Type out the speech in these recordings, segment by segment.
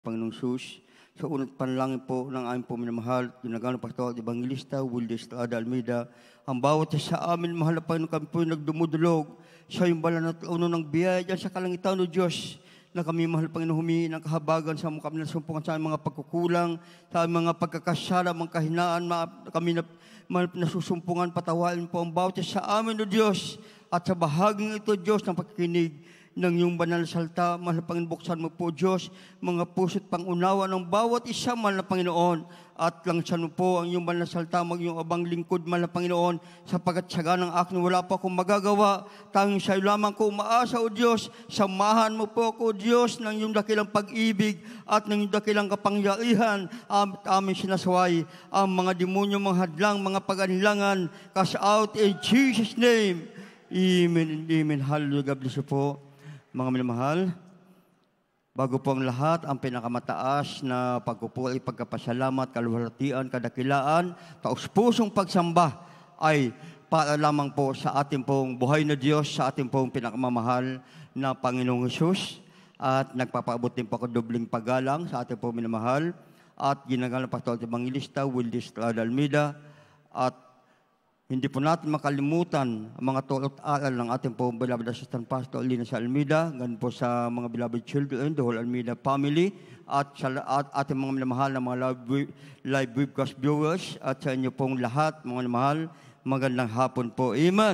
Panginoong Sus, sa unang panalangin po ng aming po minamahal, ginagano Pastor Evangelista, WILDE, ALMEDA, ang bawat sa amin, mahal na Panginoon, kami po nagdumudulog sa yung banal na uno ng biyaya dyan sa kalangitan o Diyos, na kami, mahal Panginoon, humingi ng kahabagan sa mga kami nasumpungan sa aming mga pagkukulang, sa aming mga pagkakasala, mga kahinaan, kami nasusumpungan, patawain po ang bawat sa amin o Diyos, at sa bahaging ito, Diyos, ng pakikinig ng iyong banal na salita, mahal na Panginoon, buksan mo po, Diyos, mga puso't pangunawa ng bawat isa, mahal na Panginoon, at langsan mo po ang iyong banal na salita, mag-iyong abang lingkod, mahal na Panginoon, sapagat saga ng akin, wala pa akong magagawa, tanging sa iyo lamang ko umaasa, o Diyos, samahan mo po ako, Diyos, ng iyong dakilang pag-ibig, at ng iyong dakilang kapangyarihan, at aming sinasaway, ang mga demonyo, mga hadlang, mga pag-anilangan, cast out in Jesus' name. Amen and amen. Hallelujah. God bless you po. Mga minamahal, bago po ang lahat, ang pinakamataas na pagpupuri, pagkapasalamat, kaluwalhatian, kadakilaan, taus-pusong pagsamba ay para lamang po sa ating pong buhay na Diyos, sa ating pong pinakamamahal na Panginoong Hesus. At nagpapaabot din po ako dobling paggalang sa ating pong minamahal at ginagalang Pastor Evangelista, WILDE, ALMEDA, at hindi po natin makalimutan ang mga tulo't aral ng ating po beloved assistant pastor Lina sa ALMEDA, ganun po sa mga beloved children, the whole ALMEDA family, at sa ating mga minamahal na mga live webcast viewers, at sa inyo pong lahat, mga minamahal, magandang hapon po. Amen.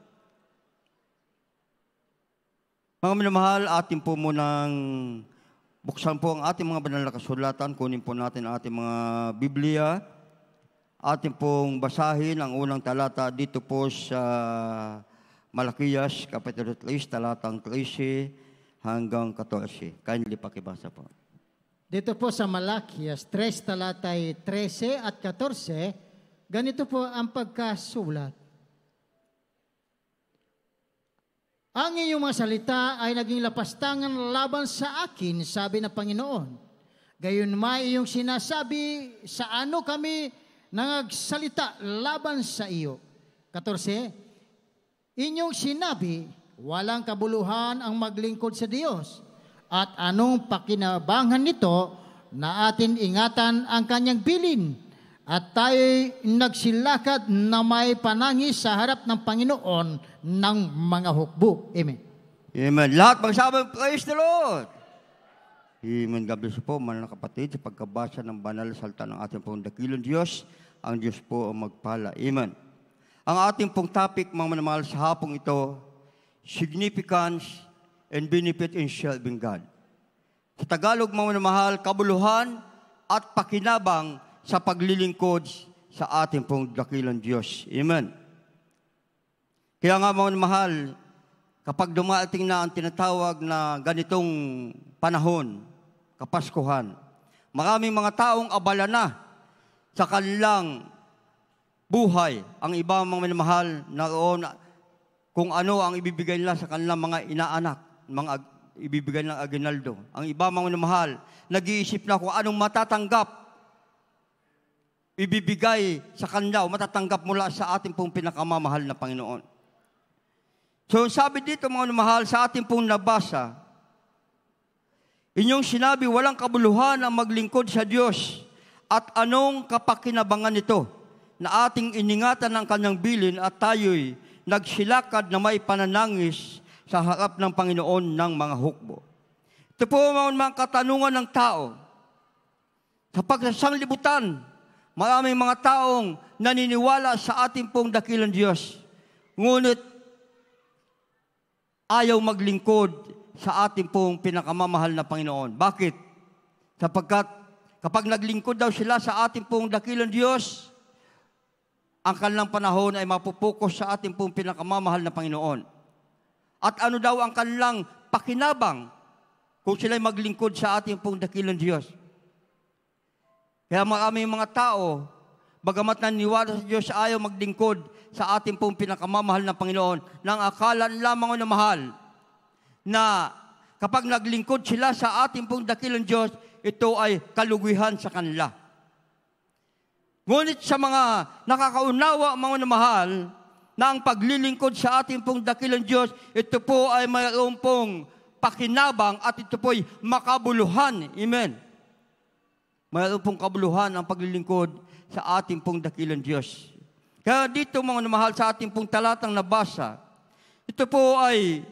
Mga minamahal, atin po munang buksan po ang ating mga banal na kasulatan, kunin po natin ang ating mga Biblia. Atin pong basahin ang unang talata dito po sa Malachi, Kapitulo 3, talatang 13 hanggang 14. Kindly pakibasa po. Dito po sa Malachi 3, talatay 13 at 14, ganito po ang pagkasulat. Ang iyong mga salita ay naging lapastangan laban sa akin, sabi ng Panginoon. Gayon may iyong sinasabi, sa ano kami nangagsalita laban sa iyo. 14, inyong sinabi, walang kabuluhan ang maglingkod sa Diyos. At anong pakinabangan nito na atin ingatan ang kanyang bilin? At tayo'y nagsilakad na may panangis sa harap ng Panginoon ng mga hukbo. Amen. Amen. Lahat magsabi, praise the Lord. Amen. God bless you po, mga kapatid, sa pagkabasa ng banal na salita ng ating pong dakilang Diyos, ang Diyos po ang magpala. Amen. Ang ating pong topic, mga manamahal, sa hapong ito, significance and benefit in serving God. Sa Tagalog, mga manamahal, kabuluhan at pakinabang sa paglilingkod sa ating pong dakilang Diyos. Amen. Kaya nga, mga manamahal, kapag dumating na ang tinatawag na ganitong panahon, Kapaskuhan, maraming mga taong abala na sa kanilang buhay. Ang iba mga minamahal naroon kung ano ang ibibigay nila sa kanilang mga inaanak, mga ibibigay ng aginaldo. Ang iba mga minamahal, nag-iisip na kung anong matatanggap, ibibigay sa kanila o matatanggap mula sa ating pong pinakamamahal na Panginoon. So sabi dito mga minamahal, sa ating pong nabasa, inyong sinabi, walang kabuluhan ang maglingkod sa Diyos. At anong kapakinabangan nito na ating iningatan ng kanyang bilin at tayo'y nagsilakad na may pananangis sa harap ng Panginoon ng mga hukbo. Ito po mga katanungan ng tao. Sa pagsasanglibutan, maraming mga taong naniniwala sa ating pong dakilang Diyos. Ngunit ayaw maglingkod sa ating pong pinakamamahal na Panginoon. Bakit? Sapagkat kapag naglingkod daw sila sa ating pong dakilang Diyos, ang kanilang panahon ay mapupokus sa ating pong pinakamamahal na Panginoon. At ano daw ang kanilang pakinabang kung sila'y maglingkod sa ating pong dakilang Diyos? Kaya maraming mga tao, bagamat naniniwala sa Diyos, ayaw maglingkod sa ating pong pinakamamahal na Panginoon, nang akala lamang na mahal, na kapag naglingkod sila sa ating pong dakilang Diyos, ito ay kalugihan sa kanila. Ngunit sa mga nakakaunawa, mga namahal, na ang paglilingkod sa ating pong dakilang Diyos, ito po ay mayroon pong pakinabang at ito po ay makabuluhan. Amen. mayroon pong kabuluhan ang paglilingkod sa ating pong dakilang Diyos. Kaya dito mga namahal sa ating pong talatang nabasa, ito po ay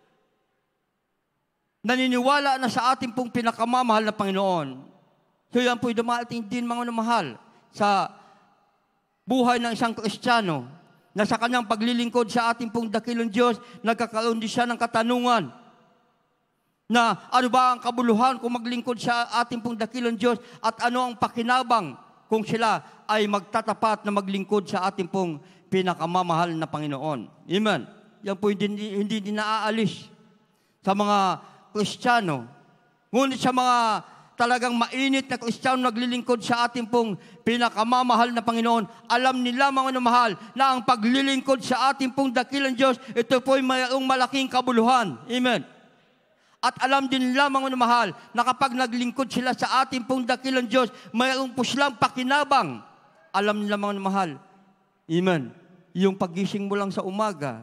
naniniwala na sa ating pong pinakamamahal na Panginoon. So yan po dumating din mga namahal sa buhay ng isang Kristiyano na sa kanyang paglilingkod sa ating pong dakilang Diyos, nagkakaroon din siya ng katanungan na ano ba ang kabuluhan kung maglingkod sa ating pong dakilang Diyos at ano ang pakinabang kung sila ay magtatapat na maglingkod sa ating pong pinakamamahal na Panginoon. Amen. Yan po hindi din naaalis sa mga Kristiyano. Ngunit sa mga talagang mainit na Kristiyano naglilingkod sa ating pong pinakamamahal na Panginoon, alam nila mga namahal na ang paglilingkod sa ating pong dakilang Diyos, ito po ay mayroong malaking kabuluhan. Amen. At alam din lamang na mahal na kapag naglingkod sila sa ating pong dakilang Diyos, mayroong po silang pakinabang. Alam nila mga mahal. Amen. Yung pagising mo lang sa umaga,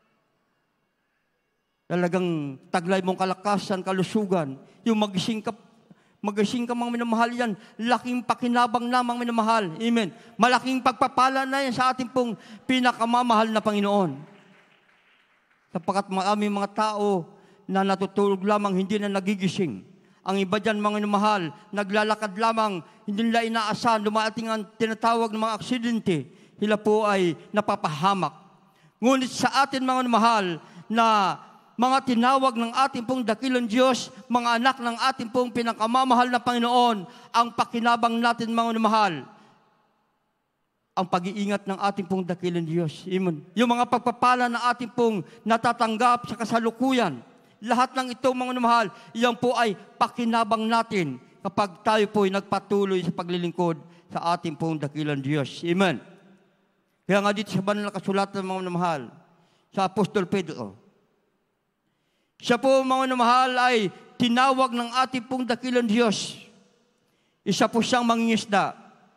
talagang taglay mong kalakasan, kalusugan. Yung magising ka mga minamahal yan, laking pakinabang lamang minamahal. Amen. Malaking pagpapala na yan sa ating pong pinakamamahal na Panginoon. Sapagkat maraming mga tao na natutulog lamang, hindi na nagigising. Ang iba dyan, mga minamahal, naglalakad lamang, hindi nila inaasahan, dumating ang tinatawag ng mga aksidente, sila po ay napapahamak. Ngunit sa atin, mga minamahal, na mga tinawag ng ating pong dakilang Diyos, mga anak ng ating pong pinakamamahal na Panginoon, ang pakinabang natin, mga minamahal, ang pag-iingat ng ating pong dakilang Diyos. Amen. Yung mga pagpapala na ating pong natatanggap sa kasalukuyan, lahat ng ito, mga namahal, iyan po ay pakinabang natin kapag tayo po ay nagpatuloy sa paglilingkod sa ating pong dakilang Diyos. Amen. Kaya nga dito sa banal na kasulatan, mga namahal, sa Apostol Pedro, siya po, mga namahal, ay tinawag ng ating pong dakilang Diyos. Isa po siyang mangingisda.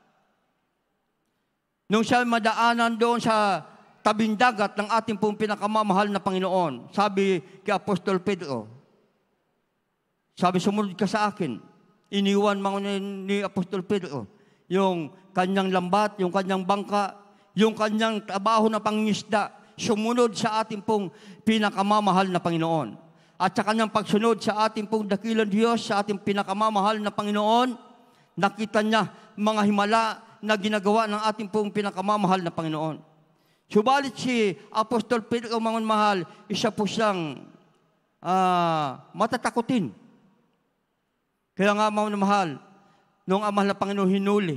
Nung siya madaanan doon sa tabing dagat ng ating pong pinakamamahal na Panginoon, sabi kay Apostol Pedro, sabi, sumunod ka sa akin. Iniwan mga ni Apostol Pedro yung kanyang lambat, yung kanyang bangka, yung kanyang trabaho na pangingisda, sumunod sa ating pong pinakamamahal na Panginoon. At sa kanyang pagsunod sa ating pong dakilang Diyos, sa ating pinakamamahal na Panginoon, nakita niya mga himala na ginagawa ng ating pong pinakamamahal na Panginoon. Subalit si Apostol Pedro, mga mahal, isa po siyang matatakutin. Kaya nga, mga mahal, nung ang mahal na Panginoon hinuli,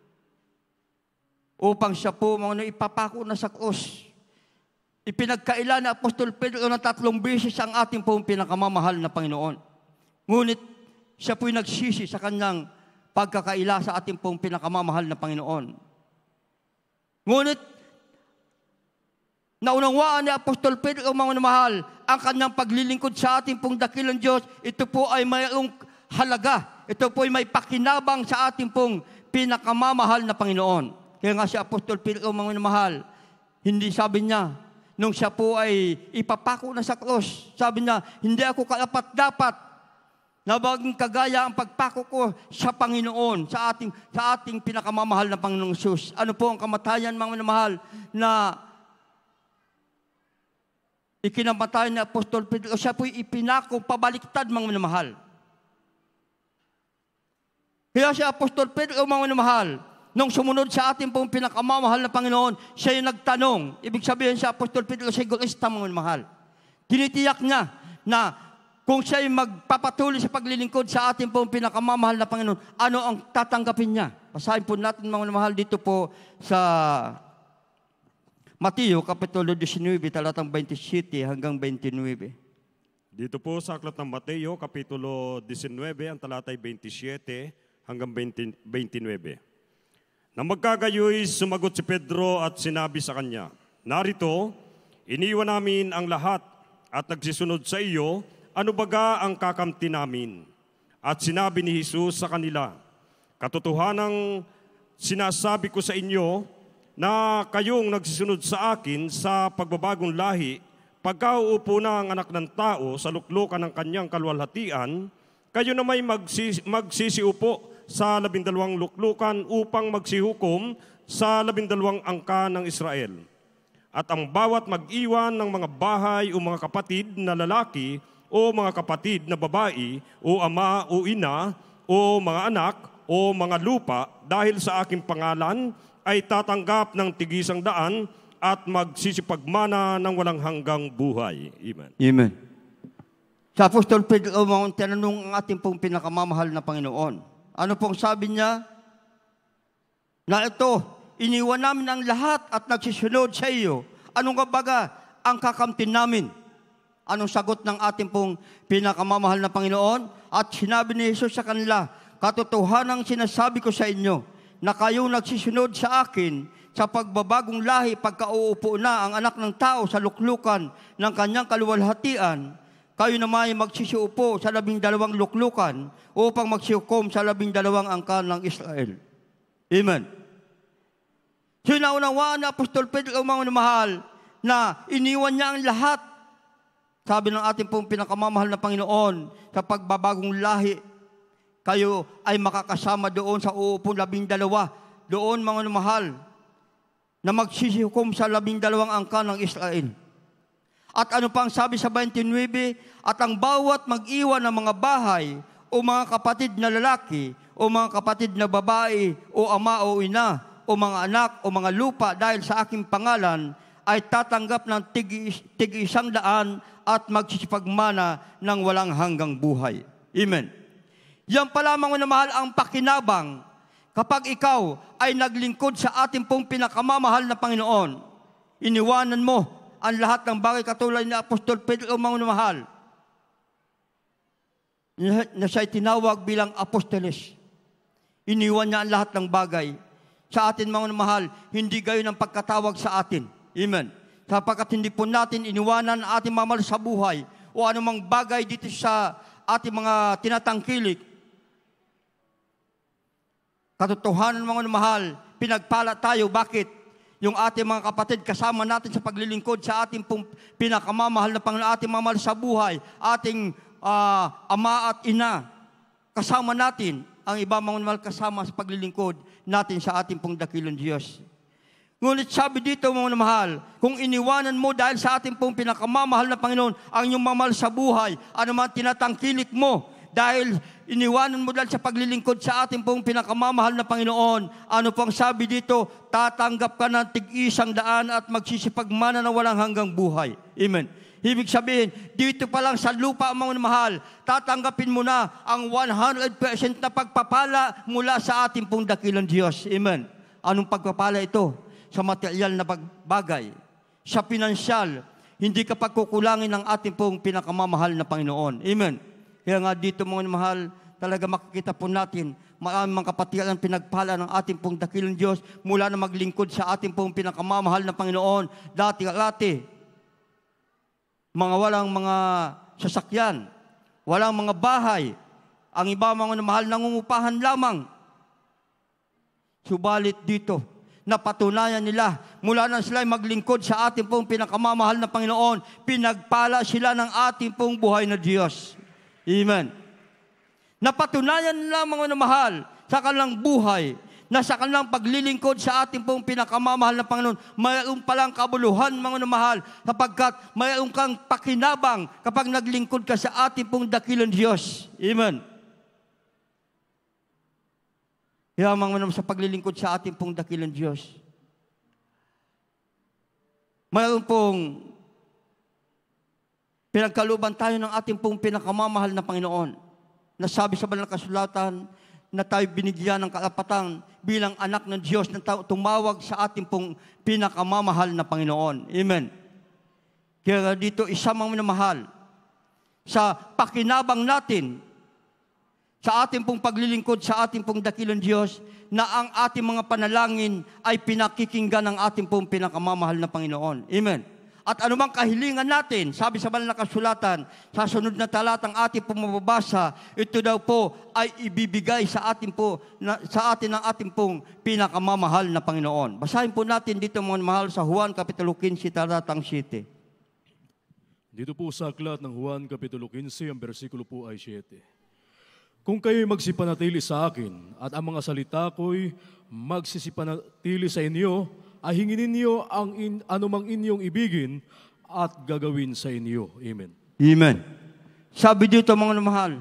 upang siya po, mga ipapako na sa krus, ipinagkaila na Apostol Pedro na 3 beses ang ating pong pinakamamahal na Panginoon. Ngunit siya po'y nagsisi sa kanyang pagkakaila sa ating pong pinakamamahal na Panginoon. Ngunit naunawaan ni Apostol Pedro, mga mahal, ang kanyang paglilingkod sa ating pong dakilang Diyos, ito po ay mayroong halaga. Ito po ay may pakinabang sa ating pong pinakamamahal na Panginoon. Kaya nga si Apostol Pedro, mga mahal, hindi sabi niya, nung siya po ay ipapako na sa krus, sabi niya, hindi ako karapat-dapat na baging kagaya ang pagpako ko sa Panginoon, sa ating pinakamamahal na Panginoong Jesus. Ano po ang kamatayan, mga mahal, na ikinamatay ni Apostol Pedro, siya po'y ipinako pabaliktad, mga minamahal. Kaya si Apostol Pedro, mga minamahal, nung sumunod sa ating pong pinakamamahal na Panginoon, siya yung nagtanong. Ibig sabihin si Apostol Pedro, sigurista, mga minamahal. Tinitiyak niya na kung siya yung magpapatuloy sa paglilingkod sa ating pong pinakamamahal na Panginoon, ano ang tatanggapin niya? Basahin po natin, mga minamahal, dito po sa Mateo, Kapitulo 19, talatang 27 hanggang 29. Dito po sa aklat ng Mateo, Kapitulo 19, ang talatay 27 hanggang 29. Nang magkagayoy, sumagot si Pedro at sinabi sa kanya, narito, iniwan namin ang lahat at nagsisunod sa iyo, ano baga ang kakamti namin? At sinabi ni Jesus sa kanila, katotohanang sinasabi ko sa inyo, na kayong nagsisunod sa akin sa pagbabagong lahi, pagkauupo na ang anak ng tao sa luklukan ng kanyang kalwalhatian, kayo na may magsisiupo sa 12 luklukan upang magsihukom sa 12 angka ng Israel. At ang bawat mag-iwan ng mga bahay o mga kapatid na lalaki o mga kapatid na babae o ama o ina o mga anak o mga lupa dahil sa aking pangalan ay tatanggap ng tig-100 at magsisipagmana ng walang hanggang buhay. Amen. Amen. Sa Apostol Pedro, tinanong ang ating pong pinakamamahal na Panginoon. Ano pong sabi niya? Na ito, iniwan namin ang lahat at nagsisunod sa iyo. Anong kabaga ang kakamtin namin? Anong sagot ng ating pong pinakamamahal na Panginoon? At sinabi ni Jesus sa kanila, katotohanang sinasabi ko sa inyo, na kayong nagsisunod sa akin sa pagbabagong lahi pagkauupo na ang anak ng tao sa luklukan ng kanyang kaluwalhatian, kayo naman ay magsisiupo sa 12 luklukan upang magsihukom sa 12 angkan ng Israel. Amen. So naunawaan ni Apostol Pedro ang mga mahal na iniwan niya ang lahat. Sabi ng ating pong pinakamamahal na Panginoon, sa pagbabagong lahi, kayo ay makakasama doon sa uupong 12, doon mga mahal, na magsisihukom sa 12 angkan ng Israel. At ano pang sabi sa 29, at ang bawat mag-iwan ng mga bahay o mga kapatid na lalaki o mga kapatid na babae o ama o ina o mga anak o mga lupa dahil sa aking pangalan ay tatanggap ng tig-100 at magsisipagmana ng walang hanggang buhay. Amen. Yan pa lamang na mahal ang pakinabang kapag ikaw ay naglingkod sa ating pong pinakamamahal na Panginoon. Iniwanan mo ang lahat ng bagay katulad ni Apostol Pedro mga mahal na siya'y tinawag bilang apostoles. Iniwan niya ang lahat ng bagay. Sa atin mga mahal, hindi gayon ang pagkatawag sa atin. Amen. Sapagkat hindi po natin iniwanan ang ating mamahal sa buhay o anumang bagay dito sa ating mga tinatangkilik. Katotohanan mga mahal, pinagpala tayo. Bakit? Yung ating mga kapatid kasama natin sa paglilingkod sa ating pong pinakamamahal na Panginoon, ating mamahal sa buhay, ating ama at ina, kasama natin ang iba mga mahal kasama sa paglilingkod natin sa ating pong dakilang Diyos. Ngunit sabi dito mga mahal, kung iniwanan mo dahil sa ating pong pinakamamahal na Panginoon ang iyong mamahal sa buhay, ano man tinatangkilik mo, dahil iniwanan mo dahil sa paglilingkod sa ating pong pinakamamahal na Panginoon, ano pong sabi dito, tatanggap ka ng tig-100 at magsisipagmana na walang hanggang buhay. Amen. Ibig sabihin, dito pa lang sa lupa mga mahal, tatanggapin mo na ang 100% na pagpapala mula sa ating pong dakilang Diyos. Amen. Anong pagpapala ito? Sa material na bagay, sa pinansyal, hindi ka pagkukulangin ng ating pong pinakamamahal na Panginoon. Amen. Kaya nga dito mga mahal, talaga makikita po natin, maraming mga kapatid ang pinagpala ng ating pong dakilang Diyos mula na maglingkod sa ating pong pinakamamahal na Panginoon. Dati, mga walang mga sasakyan, walang mga bahay, ang iba mga mahal nangungupahan lamang. Subalit dito, napatunayan nila, mula na sila maglingkod sa ating pong pinakamamahal na Panginoon, pinagpala sila ng ating pong buhay na Diyos. Amen. Napatunayan nila mga mahal sa kanilang buhay na sa kanilang paglilingkod sa ating pong pinakamamahal na Panginoon, mayroon palang kabuluhan mga mahal sapagkat mayroon kang pakinabang kapag naglingkod ka sa ating pong dakilang Diyos. Amen. Kaya mga sa paglilingkod sa ating pong dakilang Diyos, mayroon pong pinagkaluban tayo ng ating pong pinakamamahal na Panginoon. Nasabi sa banal na kasulatan na tayo binigyan ng karapatan bilang anak ng Diyos na tumawag sa ating pong pinakamamahal na Panginoon. Amen. Kaya dito isa mga minamahal sa pakinabang natin sa ating pong paglilingkod sa ating pong dakilang Diyos na ang ating mga panalangin ay pinakikinggan ng ating pong pinakamamahal na Panginoon. Amen. At anumang kahilingan natin, sabi sa banal na kasulatan, sa sunod na talatang ating pong mababasa, ito daw po ay ibibigay sa atin ng ating pong pinakamamahal na Panginoon. Basahin po natin dito mga mahal sa Juan Kapitulo 15, talatang 7. Dito po sa aklat ng Juan Kapitulo 15, ang bersikulo po ay 7. Kung kayo'y magsipanatili sa akin at ang mga salita ko'y magsisipanatili sa inyo, ay hingin ninyo ang anumang inyong ibigin at gagawin sa inyo. Amen. Amen. Sabi dito mga mahal,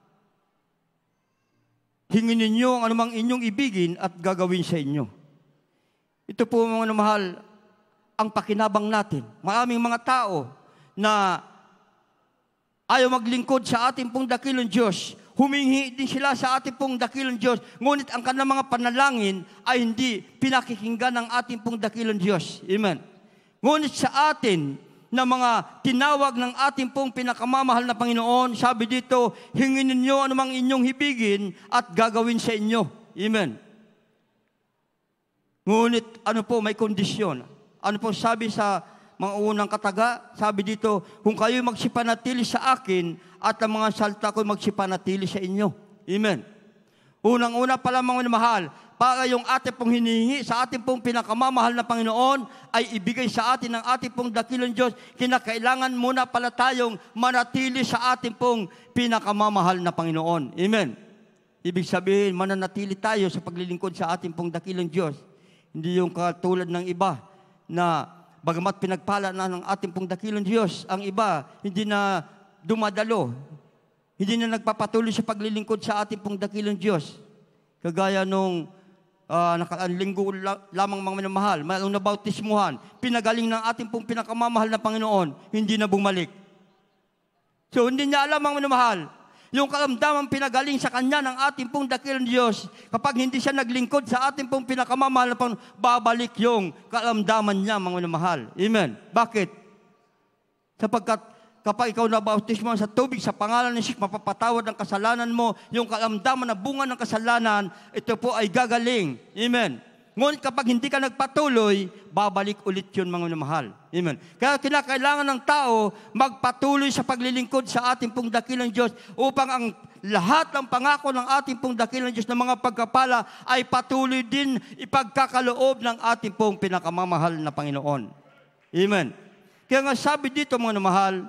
hingin ninyo ang anumang inyong ibigin at gagawin sa inyo. Ito po mga mahal, ang pakinabang natin. Maraming mga tao na ayaw maglingkod sa ating pong dakilang Diyos. Humingi din sila sa ating pong dakilang Diyos. Ngunit ang kanilang mga panalangin ay hindi pinakikinggan ng ating pong dakilang Diyos. Amen. Ngunit sa atin na mga tinawag ng ating pong pinakamamahal na Panginoon, sabi dito, hingin ninyo anumang inyong hibigin at gagawin sa inyo. Amen. Ngunit ano po, may kondisyon. Ano po sabi sa mga unang kataga? Sabi dito, kung kayo magsipanatili sa akin at ang mga salta ko magsipanatili sa inyo. Amen. Unang-una pala mga mahal, para yung ating pong hinihingi sa ating pong pinakamamahal na Panginoon ay ibigay sa atin ng ating pong dakilang Diyos, kinakailangan muna pala tayong manatili sa ating pong pinakamamahal na Panginoon. Amen. Ibig sabihin, mananatili tayo sa paglilingkod sa ating pong dakilang Diyos. Hindi yung katulad ng iba na bagamat pinagpala na ng ating pong dakilang Diyos, ang iba hindi na dumadalo, hindi na nagpapatuloy sa paglilingkod sa ating pong dakilang Diyos. Kagaya nung linggo lamang mga minamahal, mayroong nabautismuhan, pinagaling ng ating pong pinakamamahal na Panginoon, hindi na bumalik. So hindi niya alam mga minamahal, yung karamdaman pinagaling sa kanya ng ating pong dakilang Diyos, kapag hindi siya naglingkod sa ating pong pinakamamahal na Panginoon, babalik yung karamdaman niya mga minamahal. Amen. Bakit? Sapagkat kapag ikaw nabautismo sa tubig, sa pangalan ni Jesus, mapapatawad ang kasalanan mo, yung karamdaman na bunga ng kasalanan, ito po ay gagaling. Amen. Ngunit kapag hindi ka nagpatuloy, babalik ulit yun mga minamahal. Amen. Kaya kinakailangan ng tao magpatuloy sa paglilingkod sa ating pong dakilang Diyos upang ang lahat ng pangako ng ating pong dakilang Diyos na mga pagkapala ay patuloy din ipagkakaloob ng ating pong pinakamamahal na Panginoon. Amen. Kaya nga sabi dito mga minamahal,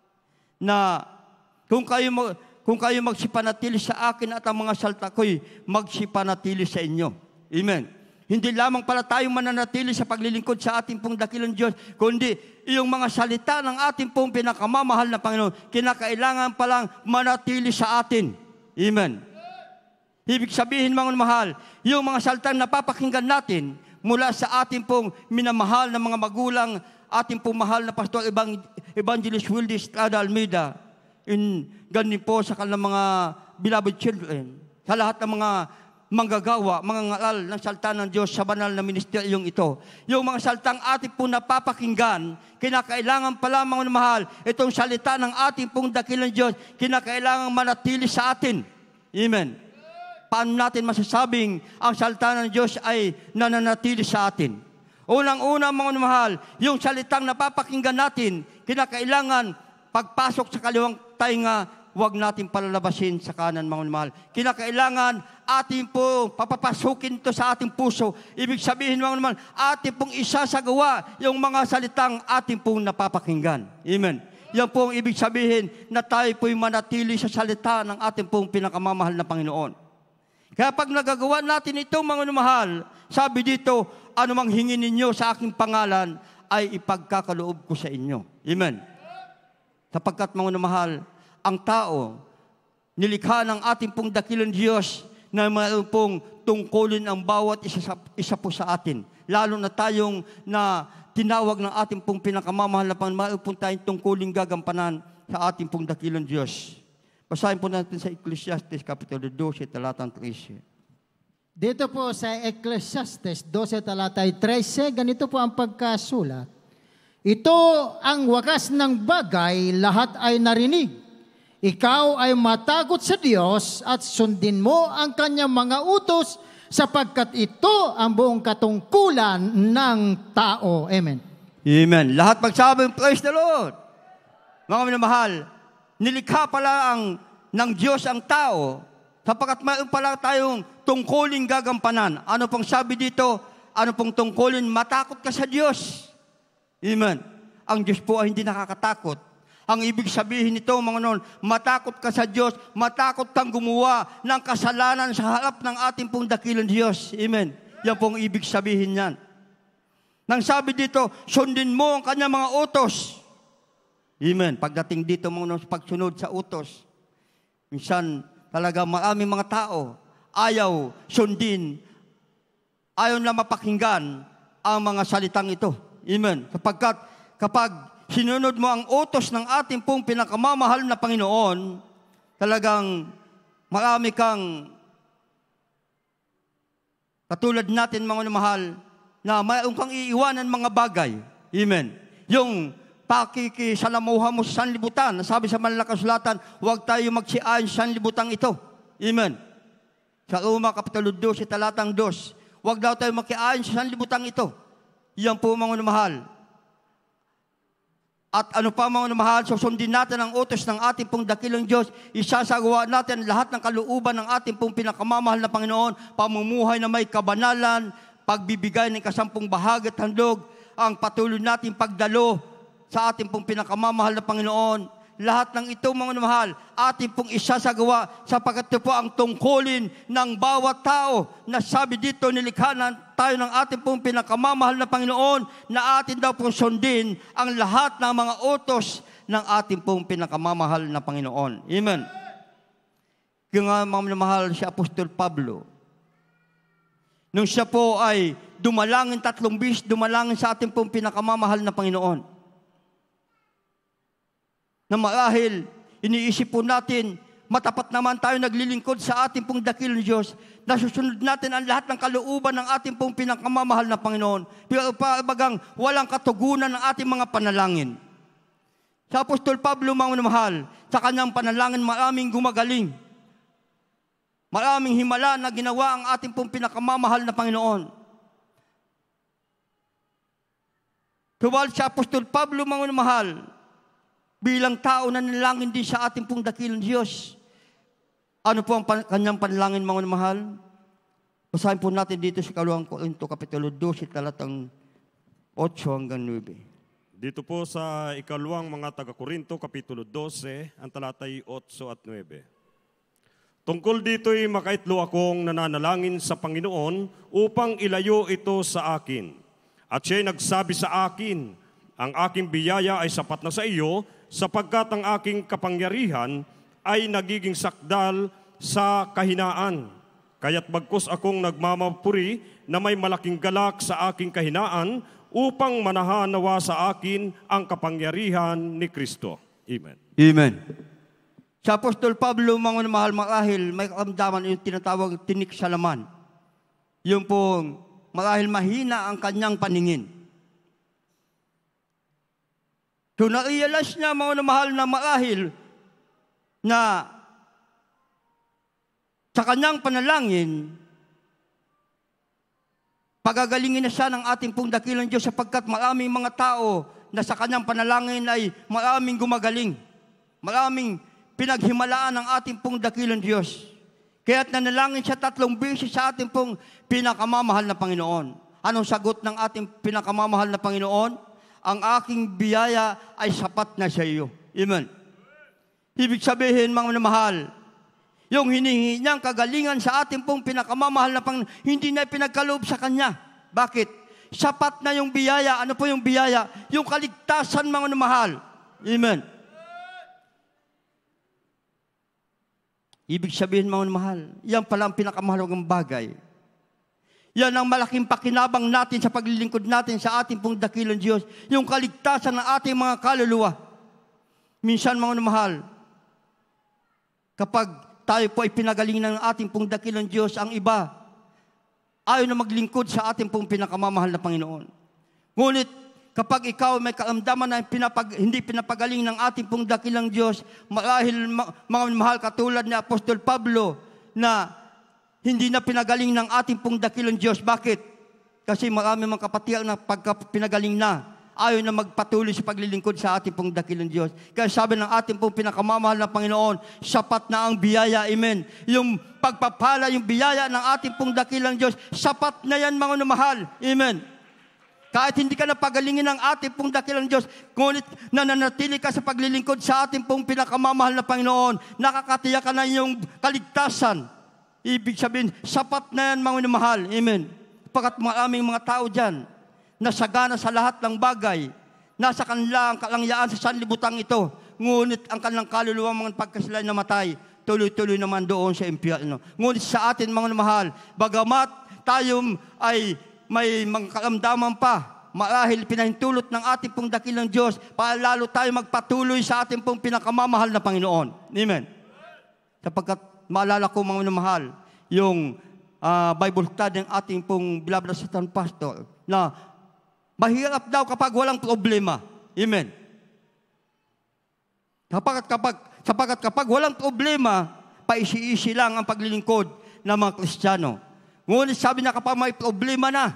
na kung kayo magsipanatili sa akin at ang mga salta ko'y magsipanatili sa inyo. Amen. Hindi lamang pala tayong mananatili sa paglilingkod sa ating pong dakilang Diyos, kundi yung mga salita ng ating pong pinakamamahal na Panginoon, kinakailangan palang manatili sa atin. Amen. Ibig sabihin mga mahal, yung mga salitang napapakinggan natin mula sa ating pong minamahal na mga magulang, ating pong mahal na Pastor Evangelist WILDE ALMEDA, ganin po sa kanilang mga beloved children, sa lahat ng mga manggagawa, mga ngaral ng salita ng Diyos sa banal na ministeryong ito. Yung mga salitang ating pong napapakinggan, kinakailangan pala mga mahal, itong salita ng ating pong dakilang Diyos, kinakailangan manatili sa atin. Amen. Paano natin masasabing ang salita ng Diyos ay nananatili sa atin? Unang-una mga mahal, yung salitang napapakinggan natin, kinakailangan pagpasok sa kaliwang tainga, huwag natin palalabasin sa kanan mga mahal. Kinakailangan ating po papapasukin ito sa ating puso. Ibig sabihin mga mahal, ating pong isasagawa yung mga salitang ating pong napapakinggan. Amen. Yan po ang ibig sabihin na tayo po'y manatili sa salita ng ating pong pinakamamahal na Panginoon. Kaya pag nagagawa natin ito mga mahal, sabi dito, anumang hingin ninyo sa aking pangalan ay ipagkakaloob ko sa inyo. Amen. Sapagkat mga mahal, ang tao, nilikha ng ating pong dakilang Diyos na mayroon pong tungkulin ang bawat isa po sa atin. Lalo na tayong na tinawag ng ating pong pinakamamahal na Panginoon, mayroon pong tayong tungkulin gagampanan sa ating pong dakilang Diyos. Basahin po natin sa Ecclesiastes, Kapitulo 12, talatang 13. Dito po sa Ecclesiastes 12, talatay 13, ganito po ang pagkasulat. Ito ang wakas ng bagay, lahat ay narinig. Ikaw ay matakot sa Diyos at sundin mo ang kanyang mga utos sapagkat ito ang buong katungkulan ng tao. Amen. Amen. Lahat magsabing, praise the Lord. Mga minamahal, nilikha pala ng Diyos ang tao sapagkat mayroon pala tayong tungkulin gagampanan. Ano pong sabi dito? Ano pong tungkulin? Matakot ka sa Diyos. Amen. Ang Diyos po ay hindi nakakatakot. Ang ibig sabihin nito, mga noon, matakot ka sa Diyos, matakot kang gumawa ng kasalanan sa harap ng ating pong dakilang Diyos. Amen. Yan pong ibig sabihin niyan. Nang sabi dito, sundin mo ang kanyang mga utos. Amen. Pagdating dito, mga noon, pagsunod sa utos, minsan talaga maraming mga tao ayaw sundin, ayaw na mapakinggan ang mga salitang ito. Amen. Sapagkat kapag sinunod mo ang utos ng ating pong pinakamamahal na Panginoon, talagang marami kang katulad natin, mga mahal, na mayroon kang iiwanan mga bagay. Amen. Yung pakikisalamuha mo sa sanlibutan, sabi sa Malachi, huwag tayo magsiayon sa sanlibutan ito. Amen. Sa Roma, Kapitulo 12, talatang 2, huwag daw tayo magsiayon sa sanlibutan ito. Yan po, mga mahal. At ano pa, mga mahal, susundin natin ang utos ng ating pong dakilang Diyos, isasagawa natin lahat ng kalooban ng ating pong pinakamamahal na Panginoon, pamumuhay na may kabanalan, pagbibigay ng kasampung bahagi at handog, ang patuloy nating pagdalo sa ating pong pinakamamahal na Panginoon. Lahat ng ito, mga mahal, ating pong isasagawa sapagkat ito po ang tungkulin ng bawat tao na sabi dito, nilikhanan tayo ng ating pong pinakamamahal na Panginoon na atin daw pong sundin ang lahat ng mga utos ng ating pong pinakamamahal na Panginoon. Amen. Kaya nga, mga mahal, si Apostol Pablo, nung siya po ay dumalangin 3 beses, dumalangin sa ating pong pinakamamahal na Panginoon, na marahil, iniisip po natin, matapat naman tayo naglilingkod sa ating pong dakilang Diyos, na susunod natin ang lahat ng kalooban ng ating pong pinakamamahal na Panginoon. Pero bagang walang katugunan ng ating mga panalangin. Sa Apostol Pablo, mga mahal, sa kanyang panalangin, maraming gumagaling. Maraming himala na ginawa ang ating pong pinakamamahal na Panginoon. Tuwal sa Apostol Pablo, mga mahal, bilang tao na nalangin din sa ating pong dakilang Diyos. Ano po ang kanyang panalangin, mga mahal? Basahin po natin dito sa 2 Korinto, Kapitulo 12, talatang 8 hanggang 9. Dito po sa ikalawang mga taga-Korinto, Kapitulo 12, ang talatay 8 at 9. Tungkol dito'y makaitlo akong nananalangin sa Panginoon upang ilayo ito sa akin. At siya'y nagsabi sa akin, ang aking biyaya ay sapat na sa iyo, sapagkat ang aking kapangyarihan ay nagiging sakdal sa kahinaan. Kaya't bagkus akong nagmamapuri na may malaking galak sa aking kahinaan upang manahanawa sa akin ang kapangyarihan ni Kristo. Amen. Amen. Sa Apostol Pablo, mga mahal, marahil may karamdaman yung tinatawag tinik sa laman. Yung pong marahil mahina ang kanyang paningin. So, na-realize niya, mga mahal, na marahil na sa kanyang panalangin, pagagalingin na siya ng ating pong dakilang Diyos sapagkat maraming mga tao na sa kanyang panalangin ay maraming gumagaling. Maraming pinaghimalaan ng ating pong dakilang Diyos. Kaya't nanalangin siya 3 beses sa ating pong pinakamamahal na Panginoon. Anong sagot ng ating pinakamamahal na Panginoon? Ang aking biyaya ay sapat na sa iyo. Amen. Ibig sabihin, mga mahal, yung hinihingi niyang kagalingan sa ating pong pinakamamahal na Panginoon, hindi na pinagkaloob sa Kanya. Bakit? Sapat na yung biyaya. Ano po yung biyaya? Yung kaligtasan, mga mahal. Amen. Ibig sabihin, mga mahal, yan pala ang pinakamahalagang bagay. Yan ang malaking pakinabang natin sa paglilingkod natin sa ating pong dakilang Diyos. Yung kaligtasan ng ating mga kaluluwa. Minsan, mga mahal, kapag tayo po ay pinagaling ng ating pong dakilang Diyos, ang iba, ayaw na maglingkod sa ating pong pinakamamahal na Panginoon. Ngunit, kapag ikaw may karamdaman na hindi pinapagaling ng ating pong dakilang Diyos, marahil, mga mahal, katulad ni Apostol Pablo, na hindi na pinagaling ng ating pong dakilang Diyos. Bakit? Kasi marami mga kapatiyak na pagka pinagaling na, ayaw na magpatuloy sa paglilingkod sa ating pong dakilang Diyos. Kaya sabi ng ating pong pinakamamahal na Panginoon, sapat na ang biyaya. Amen. Yung pagpapala, yung biyaya ng ating pong dakilang Diyos, sapat na yan, mga mahal. Amen. Kahit hindi ka napagalingin ng ating pong dakilang Diyos, ngunit nananatili ka sa paglilingkod sa ating pong pinakamamahal na Panginoon, nakakatiyak ka na iyong kaligtasan. Ibig sabihin, sapat na yan, mga minamahal. Amen. Pagkat maraming mga tao dyan, nasagana sa lahat ng bagay, nasa kanila ang kalangyaan sa sanlibutan ito, ngunit ang kanilang kaluluwa mga pagkasila namatay, tuloy-tuloy naman doon sa impyerno. Ngunit sa atin, mga minamahal, bagamat tayo ay may mga karamdaman pa, marahil pinahintulot ng ating pong dakilang Diyos para lalo tayo magpatuloy sa ating pong pinakamamahal na Panginoon. Amen. Sapagkat maalala ko, mga minamahal, yung Bible study ng ating pong beloved assistant pastor na mahirap daw kapag walang problema. Amen. Sapagkat kapag walang problema, paisi-isi lang ang paglilingkod ng mga Kristiyano. Ngunit sabi na kapag may problema na,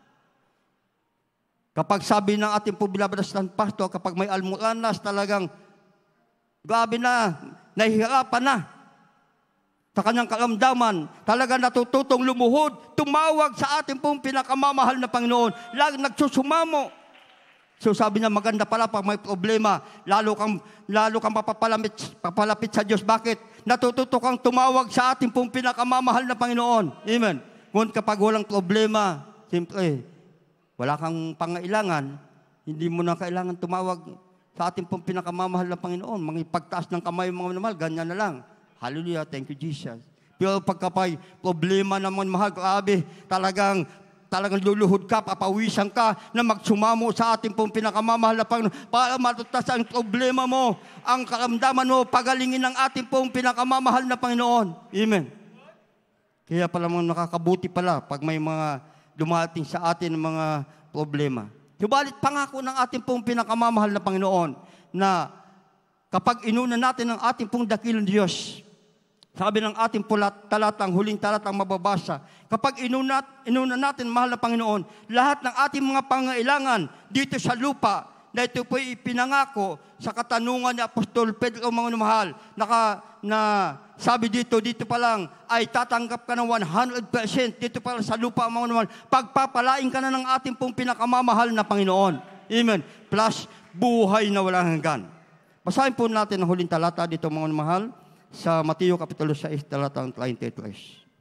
kapag sabi ng ating po beloved assistant pastor, kapag may almoranas, talagang grabe na, nahihirapan na sa kanyang karamdaman, talagang natututong lumuhod, tumawag sa ating pong pinakamamahal na Panginoon, laging nagsusumamo. So sabi niya, maganda pala pag may problema, lalo kang papalapit sa Diyos. Bakit? Natututo kang tumawag sa ating pong pinakamamahal na Panginoon. Amen. Ngunit kapag walang problema, siyempre, wala kang pangailangan, hindi mo na kailangan tumawag sa ating pong pinakamamahal na Panginoon. Mga pagtaas ng kamay, mga minamahal, ganyan na lang. Hallelujah, thank you, Jesus. Pero pagkapay, problema naman, mahal, grabe, talagang luluhod ka, papawisan ka na magsumamo sa ating pong pinakamamahal na Panginoon para matutas ang problema mo, ang karamdaman mo, pagalingin ng ating pong pinakamamahal na Panginoon. Amen. Kaya pala mga nakakabuti pala pag may mga dumating sa atin mga problema. Subalit pangako ng ating pong pinakamamahal na Panginoon na kapag inuna natin ang ating pong dakilang Diyos, sabi ng ating talatang, huling talatang mababasa, kapag inuna natin, mahal na Panginoon, lahat ng ating mga pangailangan dito sa lupa, na ito po'y ipinangako sa katanungan ni Apostol Pedro, mga mahal, na sabi dito pa lang, ay tatanggap ka ng 100%, dito pa lang sa lupa, mga mahal, pagpapalain ka na ng ating pong pinakamamahal na Panginoon. Amen. Plus, buhay na walang hanggan. Basahin po natin ang huling talata dito, mga mahal, sa Mateo Kapitulo 6, talatang 33.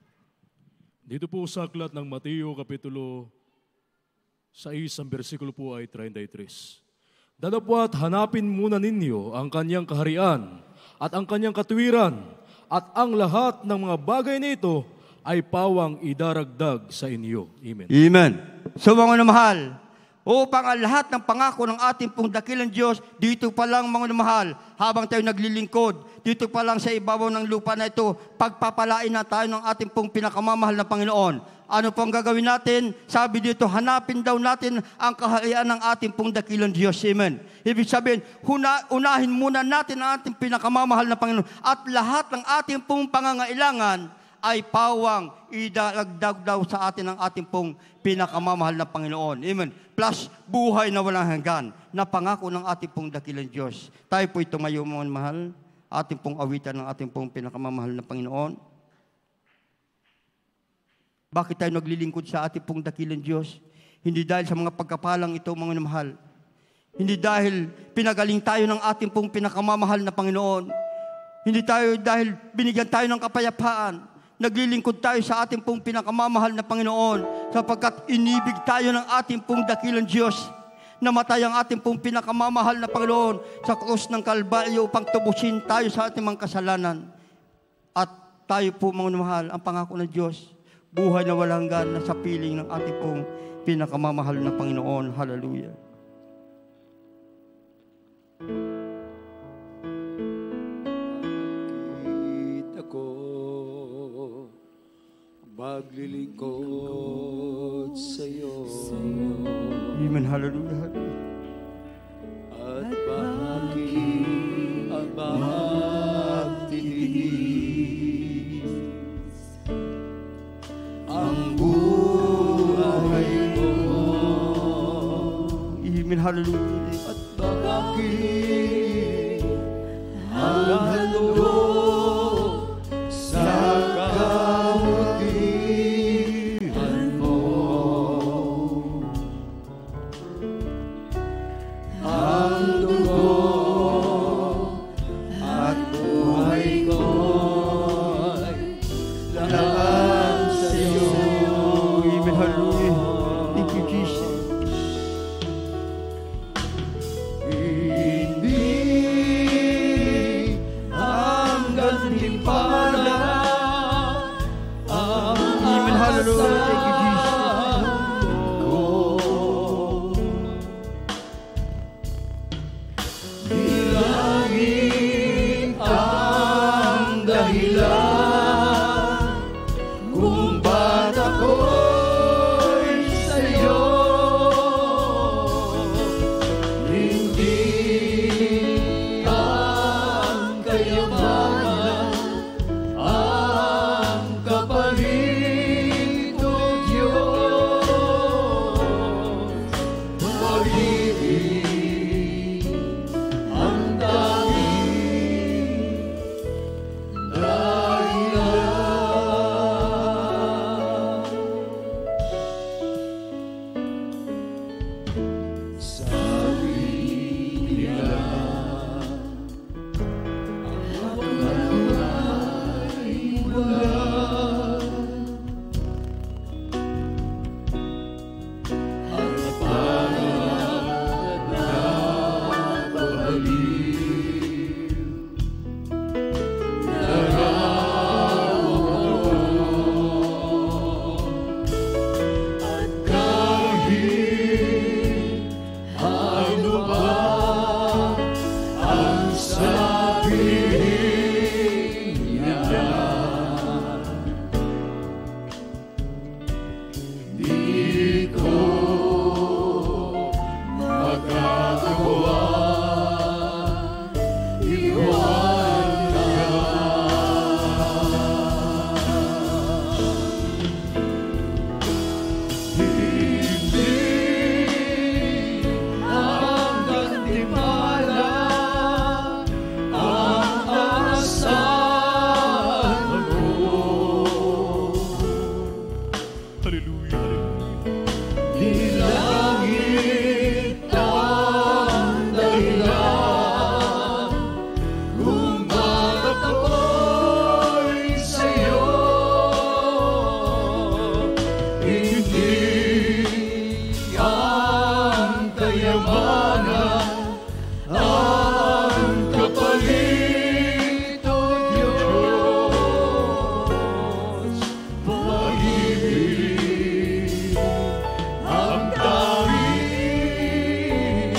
Dito po sa aklat ng Mateo Kapitulo 6, ang bersikulo po ay 33. Dadapwat hanapin muna ninyo ang kanyang kaharian at ang kanyang katuwiran at ang lahat ng mga bagay nito ay pawang idaragdag sa inyo. Amen. Amen. So mga mahal, upang ang lahat ng pangako ng ating pong dakilang Diyos, dito pa lang, mga mahal, habang tayo naglilingkod, dito pa lang sa ibabaw ng lupa na ito, pagpapalain na tayo ng ating pong pinakamamahal na Panginoon. Ano pong gagawin natin? Sabi dito, hanapin daw natin ang kaharian ng ating pong dakilang Diyos. Amen. Ibig sabihin, unahin muna natin ang ating pinakamamahal na Panginoon at lahat ng ating pong pangangailangan ay pawang idaragdag daw sa atin ang ating pong pinakamamahal na Panginoon. Amen. Plus, buhay na walang hanggan na pangako ng ating pong dakilang Diyos. Tayo po ito ngayon, mga mahal, ating pong awitan ng ating pong pinakamamahal na Panginoon. Bakit tayo naglilingkod sa ating pong dakilang Diyos? Hindi dahil sa mga pagkapalang ito, mga mahal. Hindi dahil pinagaling tayo ng ating pong pinakamamahal na Panginoon. Hindi tayo dahil binigyan tayo ng kapayapaan. Naglilingkod tayo sa ating pong pinakamamahal na Panginoon sapagkat inibig tayo ng ating pong dakilang Diyos. Namatay ang ating pong pinakamamahal na Panginoon sa krus ng Kalbaryo upang tubusin tayo sa ating mga kasalanan. At tayo po, mga mahal, ang pangako ng Diyos, buhay na walang hanggan na sa piling ng ating pong pinakamamahal na Panginoon. Hallelujah. Kita ko maglilingkod sa iyo. Amen. Hallelujah. At bahagi ang magtitiis ang buhay mo. Amen. Hallelujah. At bahagi ang handog sa kabutihan mo. Amen. Hallelujah. Thank you, Jesus. Langit ang dahilan kung ba't ako'y sa'yo. Hindi ang kayamanan ang kapalit, O Diyos. Pag-ibig ang tanging dahilan. Sabi nila, ang ay bulan, ang pangarap na pabaliw. At kahit ano ba ang sabihin niya, di ko magagawa iwan ka. Hindi ang gantimpala ang aasahan ko. Hallelujah, hallelujah. Di langit ang dahilan kung ba't ako'y sa'yo. Hindi ang kayamanan ang kapalit, O Diyos. Pag-ibig ang tanging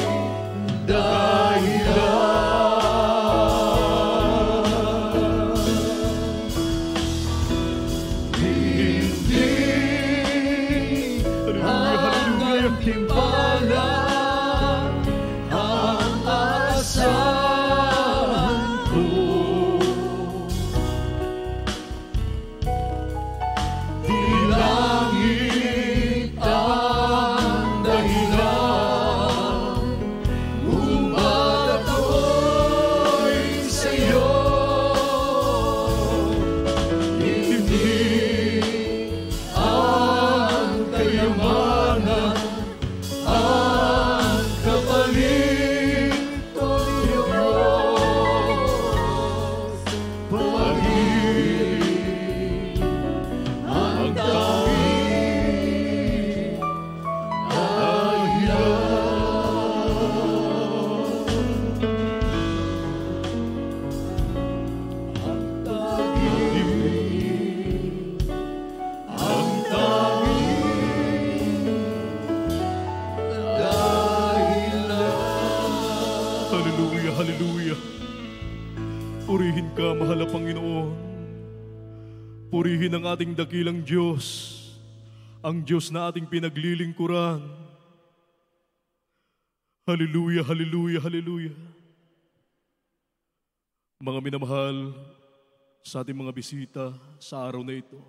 dahilan. Hindi ang gantimpala ang aasahan ko. Di langit ang dahilan kung ba't ako'y sa'yo. Hindi ang kayamanan ang kapalit, O Diyos. Pag-ibig ang tanging Hallelujah, hallelujah. Purihin ka, mahal na Panginoon. Purihin ang ating dakilang Diyos, ang Diyos na ating pinaglilingkuran. Hallelujah, hallelujah, hallelujah. Mga minamahal sa ating mga bisita sa araw na ito,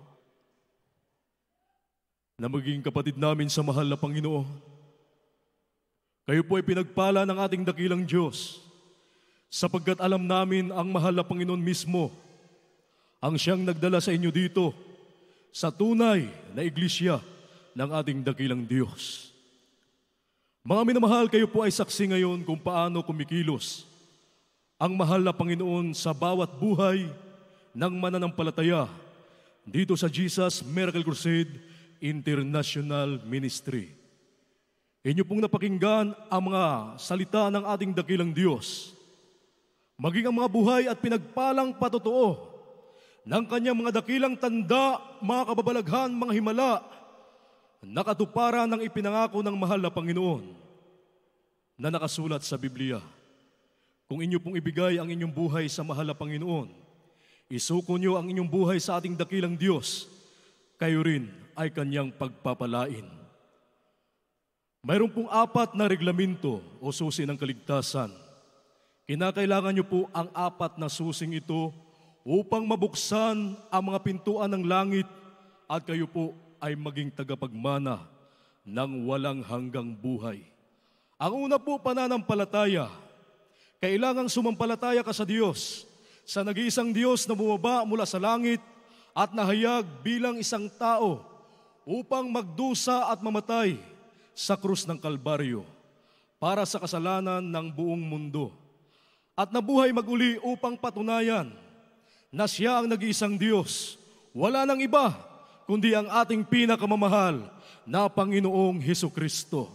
na maging kapatid namin sa mahal na Panginoon, kayo po ay pinagpala ng ating dakilang Diyos, sapagkat alam namin ang mahal na Panginoon mismo ang siyang nagdala sa inyo dito sa tunay na iglesia ng ating dakilang Diyos. Mga minamahal, kayo po ay saksi ngayon kung paano kumikilos ang mahal na Panginoon sa bawat buhay ng mananampalataya dito sa Jesus Miracle Crusade International Ministry. Inyo pong napakinggan ang mga salita ng ating dakilang Diyos, maging ang mga buhay at pinagpalang patotoo ng kanyang mga dakilang tanda, mga kababalaghan, mga himala, nakatuparan ng ipinangako ng mahal na Panginoon na nakasulat sa Biblia. Kung inyo pong ibigay ang inyong buhay sa mahal na Panginoon, isuko nyo ang inyong buhay sa ating dakilang Diyos, kayo rin ay kanyang pagpapalain. Mayroon pong 4 na reglamento o susi ng kaligtasan. Kinakailangan nyo po ang 4 na susing ito upang mabuksan ang mga pintuan ng langit at kayo po ay maging tagapagmana ng walang hanggang buhay. Ang una po, pananampalataya. Kailangang sumampalataya ka sa Diyos, sa nag-iisang Diyos na bumaba mula sa langit at nahayag bilang isang tao upang magdusa at mamatay sa krus ng Kalbaryo para sa kasalanan ng buong mundo. At nabuhay maguli upang patunayan na siya ang nag-iisang Diyos. Wala nang iba kundi ang ating pinakamamahal na Panginoong Hesukristo.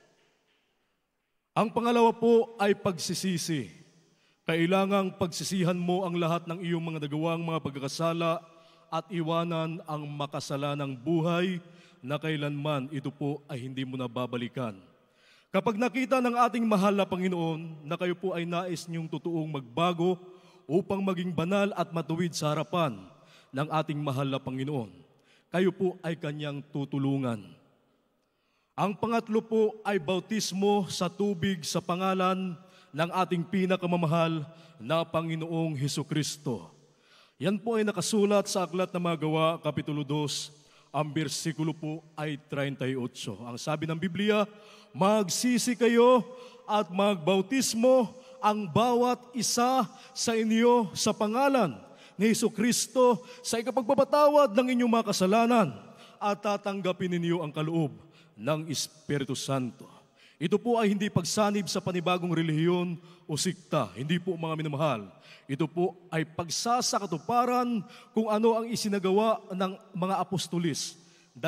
Ang pangalawa po ay pagsisisi. Kailangang pagsisihan mo ang lahat ng iyong mga nagawang mga pagkakasala at iwanan ang makasalanang buhay na kailanman ito po ay hindi mo na babalikan. Kapag nakita ng ating mahal na Panginoon na kayo po ay nais niyong totoong magbago upang maging banal at matuwid sa harapan ng ating mahal na Panginoon, kayo po ay kanyang tutulungan. Ang pangatlo po ay bautismo sa tubig sa pangalan ng ating pinakamamahal na Panginoong Hesukristo. Yan po ay nakasulat sa Aklat ng mga Gawa, Kapitulo 2, ang bersikulo po ay 38. Ang sabi ng Biblia, magsisi kayo at magbautismo ang bawat isa sa inyo sa pangalan ni Hesukristo sa ikapagpapatawad ng inyong mga kasalanan at tatanggapin ninyo ang kaloob ng Espiritu Santo. Ito po ay hindi pagsanib sa panibagong relihiyon o sikta. Hindi po, mga minamahal. Ito po ay pagsasakatuparan kung ano ang isinagawa ng mga apostolis.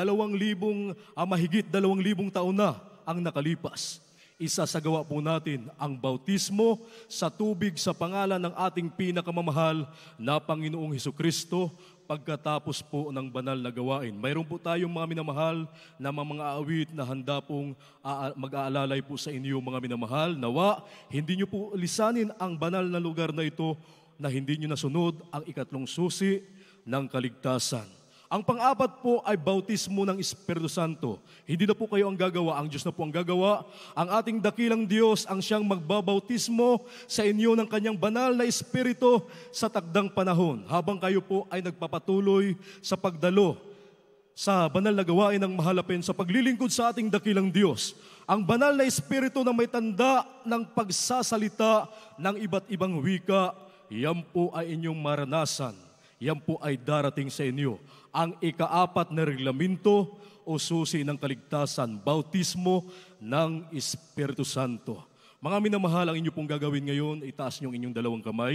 Mahigit 2,000 taon na ang nakalipas. Isasagawa po natin ang bautismo sa tubig sa pangalan ng ating pinakamamahal na Panginoong Hesukristo pagkatapos po ng banal na gawain. Mayroon po tayong mga minamahal na mga awit na handa pong mag-aalalay po sa inyo, mga minamahal. Nawa, hindi nyo po lisanin ang banal na lugar na ito na hindi nyo nasunod ang 3 susi ng kaligtasan. Ang pang-4 po ay bautismo ng Espiritu Santo. Hindi na po kayo ang gagawa, ang Diyos na po ang gagawa. Ang ating dakilang Diyos ang siyang magbabautismo sa inyo ng kanyang banal na Espiritu sa takdang panahon. Habang kayo po ay nagpapatuloy sa pagdalo sa banal na gawain ng mahalapin sa paglilingkod sa ating dakilang Diyos. Ang banal na Espiritu na may tanda ng pagsasalita ng iba't ibang wika, yan po ay inyong maranasan. Yan po ay darating sa inyo. Ang 4 na reglamento o susi ng kaligtasan, bautismo ng Espiritu Santo. Mga minamahal, ang inyo pong gagawin ngayon, itaas niyo ang inyong 2 kamay.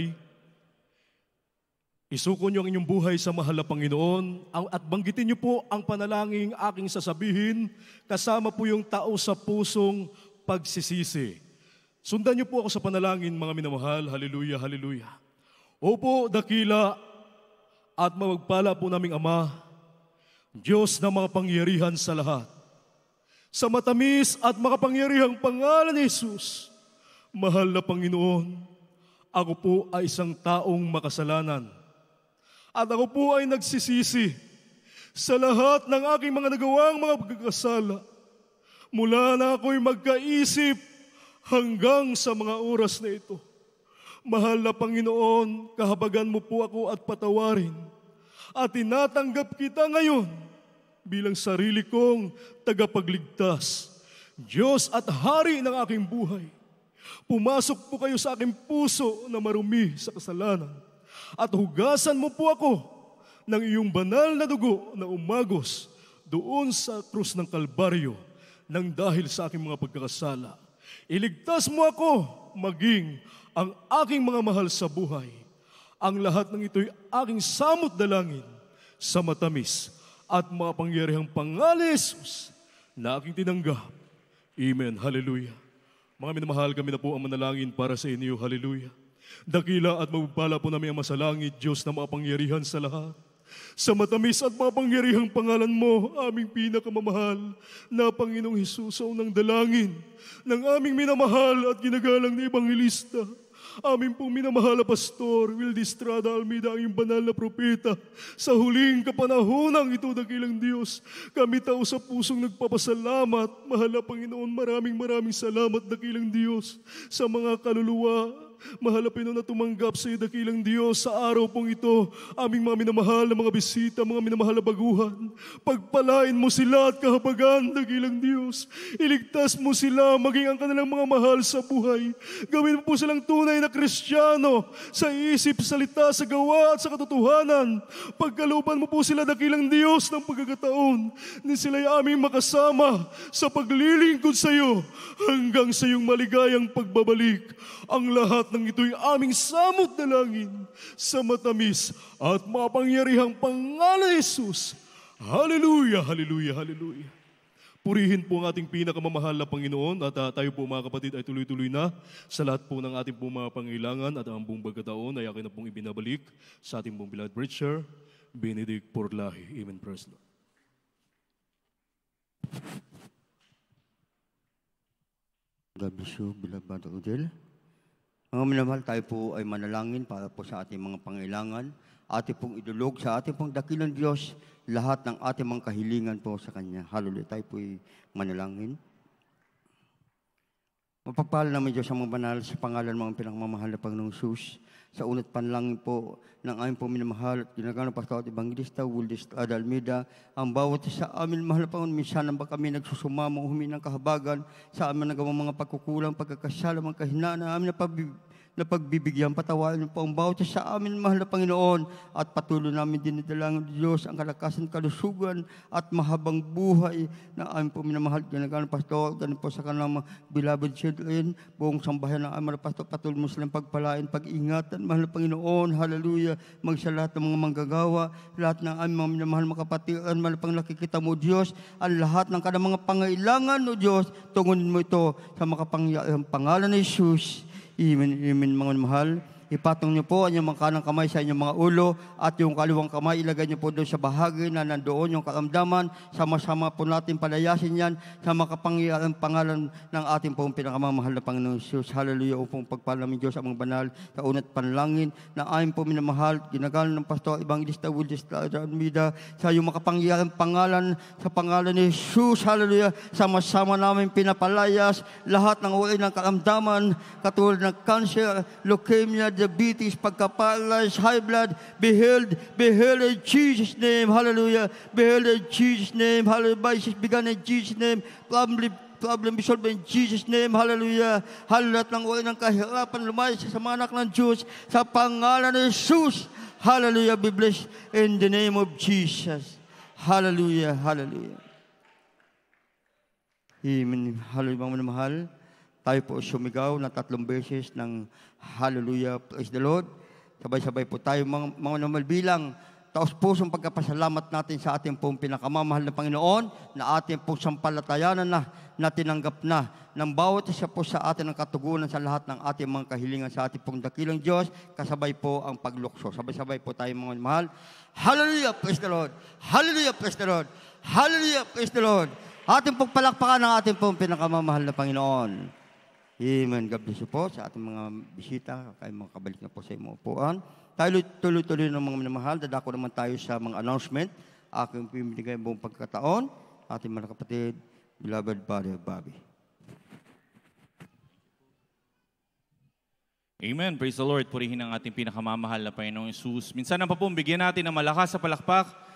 Isuko niyo ang inyong buhay sa mahal na Panginoon at banggitin niyo po ang panalangin aking sasabihin kasama po yung tao sa pusong pagsisisi. Sundan niyo po ako sa panalangin, mga minamahal. Hallelujah, hallelujah. Opo, dakila at mapagpala po naming Ama, Diyos na makapangyarihan sa lahat. Sa matamis at makapangyarihang pangalan ni Jesus, mahal na Panginoon, ako po ay isang taong makasalanan. At ako po ay nagsisisi sa lahat ng aking mga nagawang mga pagkakasala. Mula na ako'y magkaisip hanggang sa mga oras na ito. Mahal na Panginoon, kahabagan mo po ako at patawarin. At tinatanggap kita ngayon bilang sarili kong tagapagligtas. Diyos at Hari ng aking buhay. Pumasok po kayo sa aking puso na marumi sa kasalanan. At hugasan mo po ako ng iyong banal na dugo na umagos doon sa krus ng Kalbaryo nang dahil sa aking mga pagkakasala. Iligtas mo ako maging ang aking mga mahal sa buhay. Ang lahat ng ito'y aking samot dalangin sa matamis at makapangyarihang pangalan ni Jesus na aking tinanggap. Amen. Hallelujah. Mga minamahal, kami na po ang manalangin para sa inyo. Hallelujah. Dakila at mapagpala po namin ang masalangit, Diyos na makapangyarihan sa lahat. Sa matamis at mapangyarihang pangalan mo, aming pinakamamahal na Panginoong Hesus, sa unang dalangin ng aming minamahal at ginagalang na Evangelista, amin pong minamahal na Pastor WILDE ALMEDA, ang iyong banal na propeta. Sa huling kapanahonang ito, dakilang Diyos, kami tao sa pusong nagpapasalamat. Mahal na Panginoon, maraming salamat, dakilang Diyos, sa mga kaluluwa. Mahal na Panginoon, na tumanggap sa iyo, dakilang Diyos, sa araw pong ito, aming mga minamahal na mga bisita, mga minamahal na baguhan. Pagpalain mo sila at kahabagan, dakilang Diyos. Iligtas mo sila, maging ang kanilang mga mahal sa buhay. Gawin mo po silang tunay na Kristiyano sa isip, salita, sa gawa at sa katotohanan. Pagkalooban mo po sila, dakilang Diyos, ng pagkakataon ni sila'y aming makasama sa paglilingkod sa iyo hanggang sa iyong maligayang pagbabalik. Ang lahat ng ito'y aming samot dalangin sa matamis at mapangyarihang pangalan ni Jesus. Hallelujah, hallelujah, hallelujah. Purihin po ang ating pinakamamahal na Panginoon at tayo po mga kapatid ay tuloy-tuloy na sa lahat po ng ating po mga pangailangan at ang buong pagkataon ay akin na pong ibinabalik sa ating pong beloved preacher, Benedict Porlaje. Amen. Praise the Lord. God bless you, beloved Brother Udel. Mga minamahal, tayo po ay manalangin para po sa ating mga pangailangan, ating pong idulog sa ating pong dakilang Diyos, lahat ng ating mga kahilingan po sa Kanya. Hallelujah, tayo po ay manalangin. Mapagpahal namin Diyos ang mga banal sa pangalan mga pinakamamahal na Panginoong Jesus. Sa unat panalangin po ng aming po minamahal at ginagalang Pastor at Evangelista, WILDE ALMEDA, ang bawat sa amin mahal na Panginoon, minsan ba kami nagsusumamo, huminang kahabagan sa amin nagawang mga pagkukulang, pagkakasala, mga kahinaan na amin na pagbibigyan, patawarin po ang bawat sa amin, mahal na Panginoon, at patuloy namin dinidalangin ng Diyos ang kalakasan, kalusugan, at mahabang buhay na aming po minamahal. Ginagalang Pastor, ganun po sa kanilang mga beloved children, buong sambahan ng aming Pastor, patuloy mo silang pagpalain, pag-ingatan, mahal na Panginoon, hallelujah, magsa lahat ng mga manggagawa, lahat ng aming mga minamahal mga kapatiran, mahal na Panginoon, nakikita mo Diyos, ang lahat ng kanilang mga pangailangan, o Diyos, tungunin mo ito sa makapangyarihang pangalan ni Jesus. Amen, amen, mga mahal. Ipatong niyo po ang inyong mga kanang kamay sa inyong mga ulo at yung kaliwang kamay ilagay niyo po doon sa bahagi na nandoon yung karamdaman. Sama-sama po natin palayasin yan sa makapangyarihang pangalan ng ating pong pinakamamahal na Panginoon Jesus. Hallelujah, upang pagpala namin Diyos ang mga banal sa unat panalangin na aming po minamahal, ginagalan ng Pastor Evangelista WILDE ALMEDA sa yung makapangyarihang pangalan sa pangalan ni Jesus. Hallelujah, sama-sama namin pinapalayas lahat ng uri ng karamdaman katulad ng cancer, leukemia, diabetes, pagka-paralyzed, high blood, be healed in Jesus' name, hallelujah, be healed in Jesus' name, hallelujah, vices begun in Jesus' name, problem resolved in Jesus' name, hallelujah, halat ng uri ng kahirapan, lumayas sa mga anak ng Diyos, sa pangalan ng Jesus, hallelujah, be blessed in the name of Jesus, hallelujah, hallelujah. Amen, hallelujah, mga mahal. Tayo po sumigaw na 3 beses ng hallelujah, praise the Lord. Sabay-sabay po tayo mga namal bilang taos-pusong pagkapasalamat natin sa ating pong pinakamamahal na Panginoon na ating pong sampalatayanan na tinanggap na ng bawat isa po sa atin ang katugunan sa lahat ng ating mga kahilingan sa ating pong dakilang Diyos, kasabay po ang paglukso. Sabay-sabay po tayo mga mahal. Hallelujah, praise the Lord. Hallelujah, praise the Lord. Hallelujah, praise the Lord. Ating pong palakpakan ng ating pong pinakamamahal na Panginoon. Amen. God bless you po sa ating mga bisita. Kayo mga kabalik na po sa imong upuan. Tayo tuloy-tuloy ng mga minamahal. Dadako naman tayo sa mga announcement. Aking pimigay buong pagkataon. Ating mga kapatid, beloved Brother Bobby. Amen. Praise the Lord. Purihin ang ating pinakamamahal na Panginoong Jesus. Minsan na pa po, bigyan natin ng malakas sa palakpak